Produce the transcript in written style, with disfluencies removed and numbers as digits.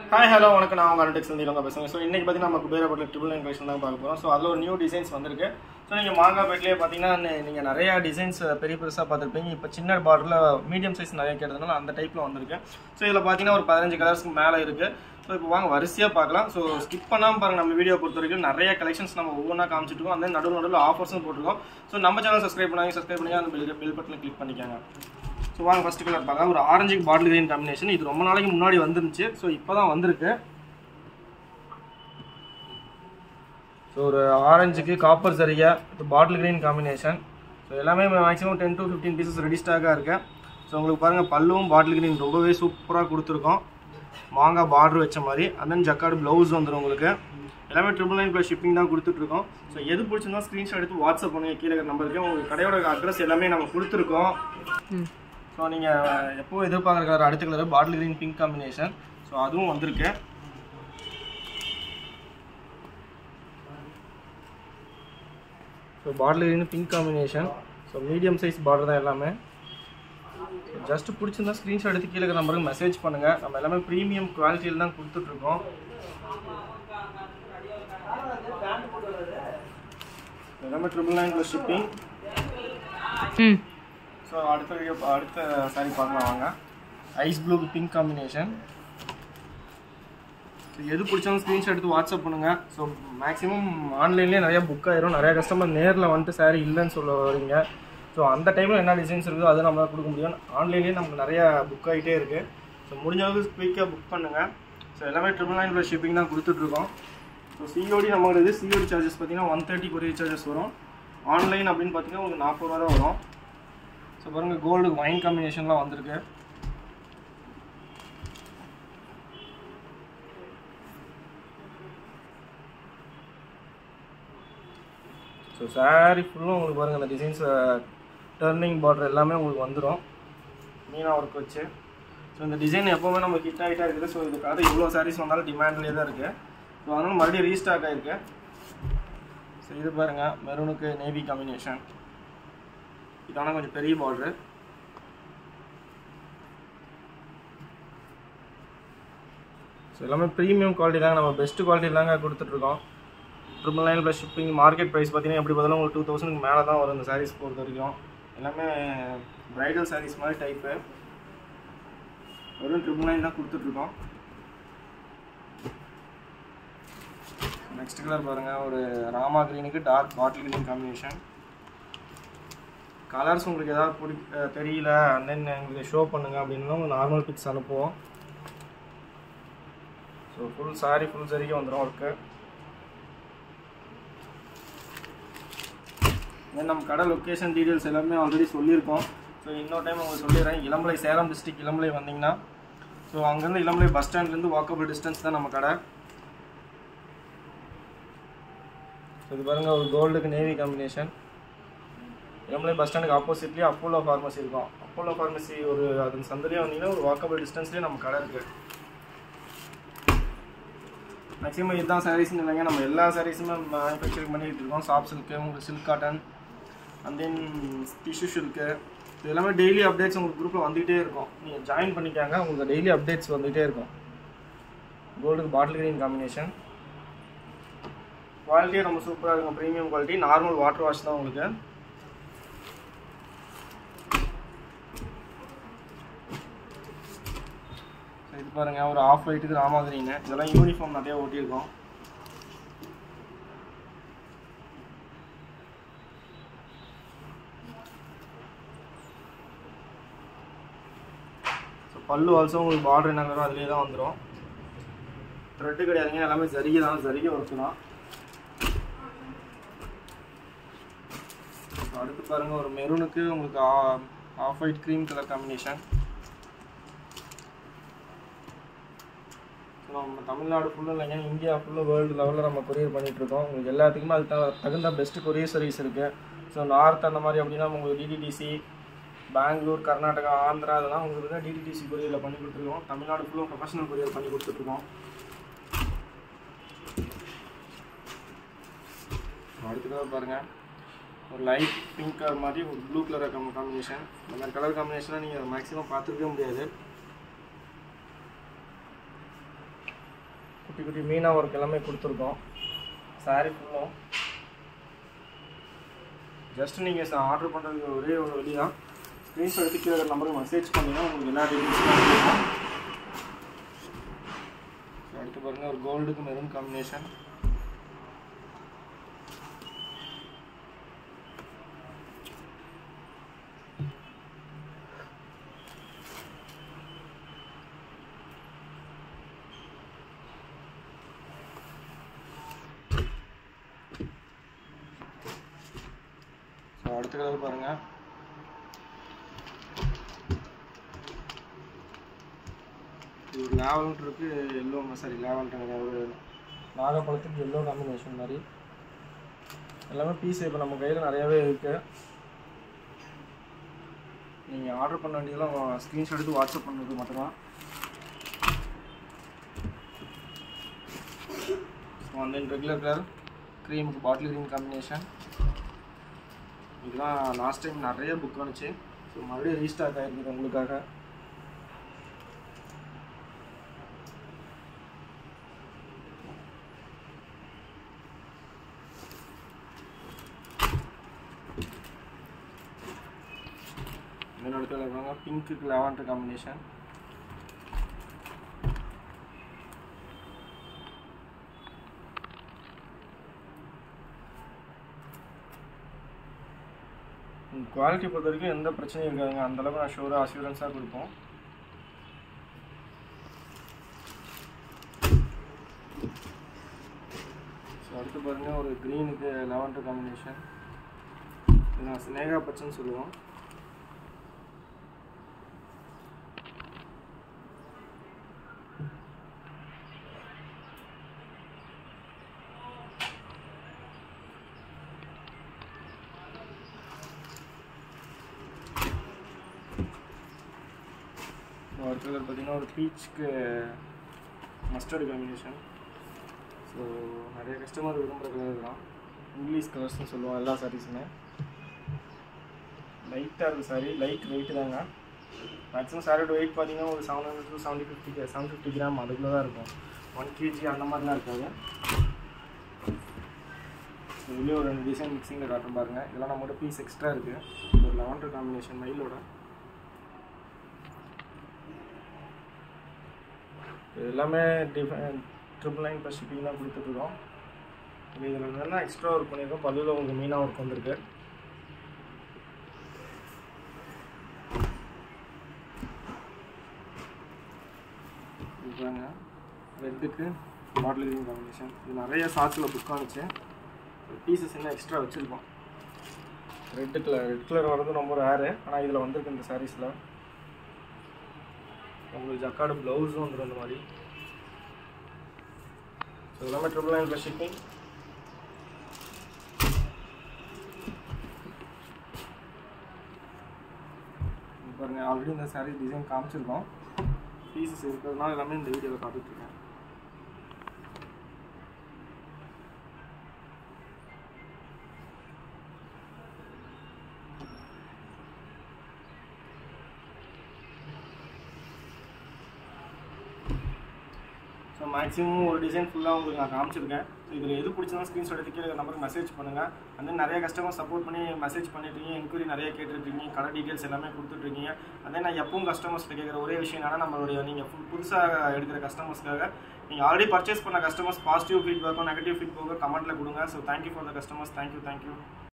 Hi, hello, வணக்கம். நான் உங்க anutex இலங்க பேசுறேன். சோ இன்னைக்கு பாத்தீங்கன்னா நம்ம kupperapattusarees triple line collection தான் பார்க்க போறோம். சோ அதுல ஒரு நியூ டிசைன்ஸ் வந்திருக்கு. சோ நீங்க மாங்காபேட்லயே பாத்தீங்கன்னா நீங்க நிறைய டிசைன்ஸ் பெருசா பார்த்திருப்பீங்க. இப்போ சின்ன பார்டர்ல மீடியம் சைஸ் நிறைய கேட்டதனால அந்த டைப்ல வந்திருக்கு. சோ இதுல பாத்தீங்கன்னா ஒரு 15 கலர்ஸ்க்கு மேல இருக்கு. சோ இப்போ வாங்க வரிசையா பார்க்கலாம். சோ ஸ்கிப் பண்ணாம பாருங்க. நம்ம வீடியோ பொறுத்த வரைக்கும் நிறைய கலெக்ஷன்ஸ் நம்ம ஒவ்வொண்ணா காமிச்சிட்டு இருக்கோம். அந்த நடுவுல ஆஃபர்ஸும் போட்டுருக்கோம். சோ நம்ம சேனல் சப்ஸ்கிரைப் பண்ணுங்க அந்த பெல் பட்டனை கிளிக் பண்ணிக்கங்க. So வாங்க ஃபர்ஸ்ட் கலர் பார்க்கலாம். ஒரு ஆரஞ்சு பாட்டில் கிரீன் காம்பினேஷன். இது ரொம்ப நாளைக்கு முன்னாடி வந்துருந்துச்சு. ஸோ இப்போதான் வந்திருக்கு. ஸோ ஒரு ஆரஞ்சுக்கு காப்பர் சரியா இது பாட்டில் கிரீன் காம்பினேஷன். ஸோ எல்லாமே மேக்ஸிமம் 10 to 15 பீசஸ் ரெடி ஸ்டாக்காக இருக்கு. ஸோ உங்களுக்கு பாருங்கள் பல்லுவும் பாட்டில் கிரீன் ரொம்பவே சூப்பராக கொடுத்துருக்கோம். மாங்காய் பார்டர் வச்ச மாதிரி அண்ட் தென் ஜக்கார்டு ப்ளவுஸ் வந்துடும் உங்களுக்கு. எல்லாமே $999 ப்ளஸ் ஷிப்பிங் தான் கொடுத்துட்ருக்கோம். ஸோ எது பிடிச்சிருந்தா ஸ்க்ரீன்ஷாட் எடுத்து வாட்ஸ்அப் பண்ணுங்கள். கீழே நம்பருக்கு உங்களுக்கு கடையோட அட்ரஸ் எல்லாமே நம்ம கொடுத்துருக்கோம். ஸோ நீங்கள் எப்போவும் எதிர்பார்க்குற கலர் அடுத்த colour bottle green pink combination. So அதுவும் வந்திருக்கு. So bottle green pink combination. So medium size border தான் எல்லாமே. ஜஸ்ட் பிடிச்சிருந்தா ஸ்க்ரீன்ஷாட் எடுத்து கீழே நம்பருக்கு மெசேஜ் பண்ணுங்கள். நம்ம எல்லாமே ப்ரீமியம் குவாலிட்டியில் தான் கொடுத்துட்ருக்கோம். எல்லாமே $999 ப்ளஸ் ஷிப்பிங். ஸோ அடுத்த சாரி பார்க்கலாம் வாங்க. Ice blue pink combination. So எது பிடிச்சாலும் ஸ்க்ரீன்ஷாட் எடுத்து வாட்ஸ்அப் பண்ணுங்கள். ஸோ மேக்ஸிமம் ஆன்லைன்லேயே நிறையா புக் ஆயிரும். நிறையா கஸ்டமர் நேரில் வந்துட்டு சாரி இல்லைன்னு சொல்ல வரீங்க. ஸோ அந்த டைமில் என்ன டிசைன்ஸ் இருக்குதோ அதை நம்மளால் கொடுக்க முடியும். ஆன்லைன்லேயே நமக்கு நிறையா புக் ஆகிட்டே இருக்குது. ஸோ முடிஞ்ச அளவுக்கு குயிக்காக புக் பண்ணுங்கள். ஸோ எல்லாமே $999 ப்ளஸ் ஷிப்பிங் தான் கொடுத்துட்ருக்கோம். ஸோ சிஓடி நம்மளது சிஓடி சார்ஜஸ் பார்த்தீங்கன்னா 130 கொரியர் சார்ஜஸ் வரும். ஆன்லைன் அப்படின்னு பார்த்தீங்கன்னா உங்களுக்கு 40 ரூபா தான் வரும். ஸோ பாருங்கள் கோல்டு வைன் காம்பினேஷன்லாம் வந்திருக்கு. ஸோ சாரி ஃபுல்லும் உங்களுக்கு பாருங்கள் அந்த டிசைன்ஸ் டர்னிங் பார்டர் எல்லாமே உங்களுக்கு வந்துடும் மீனா ஒர்க் வச்சு. ஸோ இந்த டிசைன் எப்போவுமே நம்ம ஹிட் ஆகிட்டா இருக்குது. ஸோ இதுக்காக இவ்வளோ சாரீஸ் வந்தாலும் டிமாண்ட்லேயே தான் இருக்குது. ஸோ அதனால் மறுபடியும் ரீஸ்டாக் ஆகிருக்கு. ஸோ இது பாருங்கள் மெரூனுக்கு நேவி காம்பினேஷன். இதான கொஞ்சம் பெரிய பார்டரு. ஸோ எல்லாமே ப்ரீமியம் குவாலிட்டி தாங்க. நம்ம பெஸ்ட் குவாலிட்டி தாங்க கொடுத்துட்ருக்கோம். $999 ப்ளஸ் ஷிப்பிங். மார்க்கெட் ப்ரைஸ் பார்த்தீங்கன்னா எப்படி பார்த்தாலும் உங்களுக்கு 2000க்கு மேலே தான் வரும் இந்த சாரீஸ் பொறுத்த வரைக்கும். எல்லாமே ப்ரைடல் சாரீஸ் மாதிரி டைப்பு. வெறும் $999 தான் கொடுத்துட்ருக்கோம். நெக்ஸ்ட் கலர் பாருங்கள். ஒரு ராமா க்ரீனுக்கு dark bottle green combination. Colours உங்களுக்கு ஏதாவது தெரியல அண்ட் தென் எங்களுக்கு ஷோ பண்ணுங்கள் அப்படின்னா உங்களுக்கு நார்மல் பிக்ஸ் அனுப்புவோம். ஸோ ஃபுல் சாரி ஃபுல் சரிக்கு வந்துடும் ஒர்க்கு. தென் நம்ம கடை லொக்கேஷன் டீட்டெயில்ஸ் எல்லாமே ஆல்ரெடி சொல்லியிருக்கோம். ஸோ இன்னொரு டைம் உங்களுக்கு சொல்லிடுறேன். இளம்பிள்ளை சேலம் டிஸ்ட்ரிக்ட் இளம்பிள்ளை வந்தீங்கன்னா ஸோ அங்கேருந்து இளம்பிள்ளை பஸ் ஸ்டாண்ட்லேருந்து வாக்கபிள் டிஸ்டன்ஸ் தான் நம்ம கடை. ஸோ இது பாருங்கள் ஒரு கோல்டுக்கு நேவி காம்பினேஷன். இளம்பிள்ளை பஸ் ஸ்டாண்டுக்கு ஆப்போசிட்லேயே அப்போலோ ஃபார்மசி இருக்கும். அப்போலோ ஃபார்மசி ஒரு அது சந்திலே வந்தீங்கன்னா ஒரு வாக்கபிள் டிஸ்டன்ஸ்லேயே நம்ம கடை இருக்குது. மேக்ஸிமம் இதுதான் சாரீஸ்ன்னு இல்லைங்க. நம்ம எல்லா சாரீஸுமே மேனுஃபேக்சரிங் பண்ணிகிட்டு இருக்கோம். சாஃப்ட் சில்க்கு, உங்களுக்கு silk cotton and then tissue silk. இது எல்லாமே டெய்லி அப்டேட்ஸ் உங்களுக்கு குரூப்பில் வந்துகிட்டே இருக்கும். நீங்கள் ஜாயின் பண்ணிக்காங்க. உங்களுக்கு டெய்லி அப்டேட்ஸ் வந்துகிட்டே இருக்கும். கோல்டுக்கு பாட்டில் கிரீன் காம்பினேஷன். குவாலிட்டியே ரொம்ப சூப்பராக இருக்கும். Premium quality. Normal water wash தான் உங்களுக்கு. இது பாருங்கள் ஒரு ஆஃப் ஒயிட்டுக்கு ராமா கிரீனு. இதெல்லாம் யூனிஃபார்ம் நிறையா ஓட்டியிருக்கோம். ஸோ பல்லு ஆல்சோ உங்களுக்கு பார்டர் என்ன வரும் அதுலேயே தான் வந்துடும். த்ரெட்டு கிடையாதுங்க. எல்லாமே சரிகை தான். சரிகை ஒர்க்கு தான். அடுத்து பாருங்கள் ஒரு மெரூனுக்கு உங்களுக்கு off white cream colour combination. நம்ம தமிழ்நாடு ஃபுல்லும் இல்லைங்க, இந்தியா ஃபுல்லும் வேர்ல்டு லெவலில் நம்ம கொரியர் பண்ணிகிட்ருக்கோம். உங்களுக்கு எல்லாத்துக்குமே அது தகுந்த பெஸ்ட்டு கொரியர் சர்வீஸ் இருக்குது. ஸோ நார்த் அந்த மாதிரி அப்படின்னா உங்களுக்கு டிடிடிசி, பெங்களூர், கர்நாடகா, ஆந்திரா அதெல்லாம் உங்களுக்கு டிடிடிசி கொரியரில் பண்ணி கொடுத்துருக்கோம். தமிழ்நாடு ஃபுல்லும் ப்ரொஃபஷனல் கொரியர் பண்ணி கொடுத்துட்ருக்கோம். அடுத்ததாக பாருங்கள் ஒரு லைட் பிங்க் கலர் மாதிரி ஒரு ப்ளூ கலர் காம்பினேஷன். இந்த மாதிரி கலர் காம்பினேஷனாக நீங்கள் மேக்ஸிமம் பார்த்துருக்கவே முடியாது. குட்டி குட்டி மீனா ஒர்க் எல்லாமே கொடுத்துருக்கோம். சாரீ ஃபுல்லும் ஜஸ்ட் நீங்கள் ஆர்டர் பண்ணுறதுக்கு ஒரே ஒரு வழி தான். ஸ்க்ரீன்ஷாட் எடுத்து கீழே நம்பருக்கு மெசேஜ் பண்ணிங்கன்னா உங்களுக்கு எல்லா டீட்டெயில்ஸும் இருக்கும். அடுத்து பாருங்கள், ஒரு கோல்டுக்கு மெரூன் காம்பினேஷன். அடுத்த கலர் பாருங்க, இது ஒரு லாவெண்டருக்கு எல்லோ, சாரி லாவெண்டர் ஒரு நாகப்பழத்துக்கு எல்லோ காம்பினேஷன் மாதிரி எல்லாமே பீஸ் இப்போ நம்ம கையில் நிறையாவே இருக்குது. நீங்கள் ஆர்டர் பண்ண வேண்டியதெல்லாம் ஸ்க்ரீன்ஷாட் எடுத்து வாட்ஸ்அப் பண்ணுறது மட்டும்தான். ஸோ வந்து ரெகுலர் கலர் க்ரீமுக்கு பாட்டில் க்ரீன் காம்பினேஷன். இதெல்லாம் லாஸ்ட் டைம் நிறைய புக் வந்துச்சு. ஸோ மறுபடியும் ரீஸ்டாக் ஆகிருக்குது உங்களுக்காக. என்னோட கலர் பிங்க்குக்கு லாவெண்டர் காம்பினேஷன். குவாலிட்டி பொறுத்த வரைக்கும் எந்த பிரச்சனையும் இருக்காதுங்க. அந்தளவுக்கு நான் ஷூராக அஷூரன்ஸாக கொடுப்போம். ஸோ அடுத்து பாருங்கள், ஒரு க்ரீனுக்கு லாவெண்டர் காம்பினேஷன். இது நான் ஸ்னேகா பச்சைன்னு சொல்லுவோம். ஒரு கலர் பார்த்தீங்கன்னா ஒரு பீச்சுக்கு மஸ்டர்டு காம்பினேஷன். ஸோ நிறைய கஸ்டமர் விரும்புகிற கலர் தான். இங்கிலீஷ் கலர்ஸ்னு சொல்லுவோம் எல்லா சாரீஸுமே. லைட்டாக இருக்குது சாரீ, லைட் வெயிட் தாங்க. மேக்ஸிமம் சாரியோட வெயிட் பார்த்தீங்கன்னா ஒரு 700 to 750 கிராம் அதுக்குள்ளே தான் இருக்கும். 1 kg அந்த மாதிரிலாம் இருக்காது. இதுலேயே ஒரு 2 டிசைன் மிக்சிங்கில் காட்டும் பாருங்கள். இதெல்லாம் நம்மகிட்ட பீஸ் எக்ஸ்ட்ரா இருக்குது. ஒரு லாவெண்டர் காம்பினேஷன் மயிலோட. எல்லாமே $999 + ஷிப்பிங் தான் கொடுத்துட்ருக்கோம். இதில் என்னென்னா எக்ஸ்ட்ரா ஒர்க் பண்ணியிருக்கோம். பல்லுவில் உங்களுக்கு மீனாக ஒர்க் வந்திருக்கு. இதுதாங்க ரெட்டுக்கு பாட்டில் க்ரீன் காம்பினேஷன். இது நிறைய சாட்சில் புக் ஆனிச்சு. பீசஸ் என்ன எக்ஸ்ட்ரா வச்சுருக்கோம். ரெட் கலர் வர்றது ரொம்ப ரேரு. ஆனால் இதில் வந்திருக்கு இந்த சாரீஸில். உங்களுக்கு ஜக்கார்டு ப்ளவுஸும் வந்துடும் இந்த மாதிரி. ஸோ எல்லாமே $999 + ஷிப்பிங். பாருங்கள், ஆல்ரெடி இந்த சாரீ டிசைன் காமிச்சிருக்கோம். பீசஸ் இருக்கிறதுனால எல்லாமே இந்த வீடியோவில் காட்டிட்டுருக்கேன். ஸோ மேக்ஸிமம் ஒரு டிசைன் ஃபுல்லாக உங்களுக்கு நான் காமிச்சிருக்கேன். இதில் எது பிடிச்சதா ஸ்க்ரீன்ஷாட் எடுத்து கீழே நம்பருக்கு மெசேஜ் பண்ணுங்கள். அந்த நிறைய கஸ்டமர் சப்போர்ட் பண்ணி மெசேஜ் பண்ணிட்டுருக்கீங்க, என்கொயரி நிறைய கேட்டுருக்கீங்க, கடை டீட்டெயில்ஸ் எல்லாமே கொடுத்துட்ருக்கீங்க. அதே நான் எப்பவும் கஸ்டமர்ஸ்ட்டு கேட்குற ஒரே விஷயம் என்னன்னா, நம்மளுடைய நீங்கள் புதுசாக எடுக்கிற கஸ்டமர்ஸ்க்காக நீங்கள் ஆல்ரெடி பர்ச்சேஸ் பண்ண கஸ்டமர்ஸ் பாசிட்டிவ் ஃபீட்பேக்கோ நெகட்டிவ் ஃபீட்பேக்கோ கமெண்ட்டில் கொடுங்க. So thank you for the customers. Thank you.